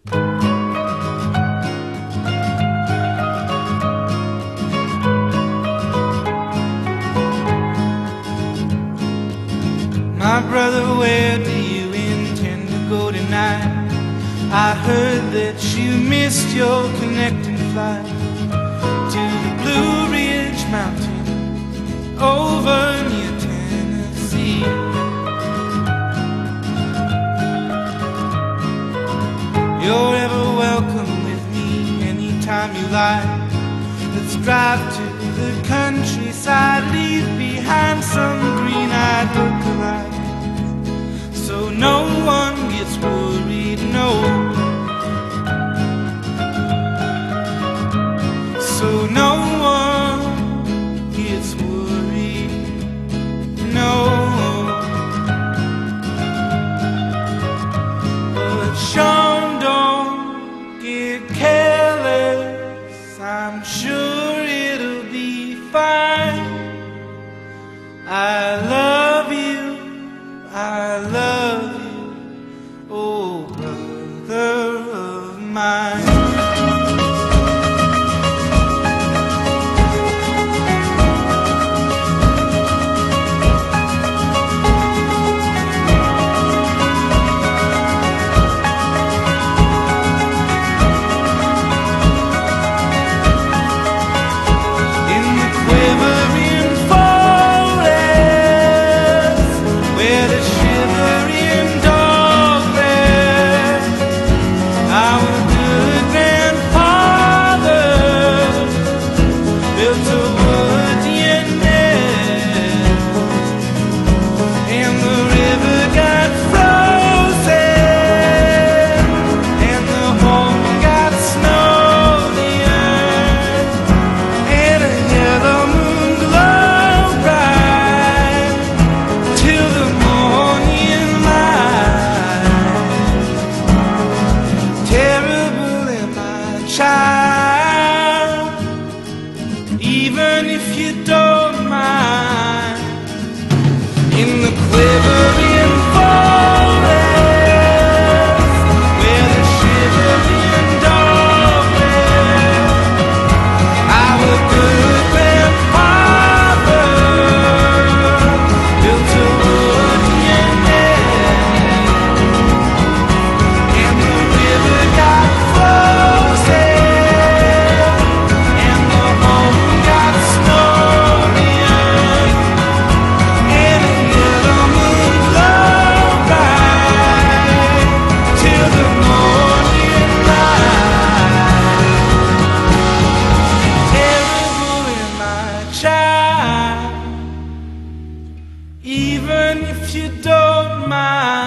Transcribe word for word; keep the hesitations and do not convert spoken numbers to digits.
My brother, where do you intend to go tonight? I heard that you missed your connecting flight to the Blue Ridge Mountain over near Tennessee. You're ever welcome with me anytime you like. Let's drive to the countryside, leave behind some green-eyed lookalikes, so no one gets worried, no. So no one gets worried, no. But Sean, don't get careless, I'm sure it'll be fine. I love you, I love you, oh brother of mine. Child, even if you don't mind, in the quivering forest where the shivering dog lives, our good grandfather built a wooden nest, and the river got frozen. Even if you don't mind.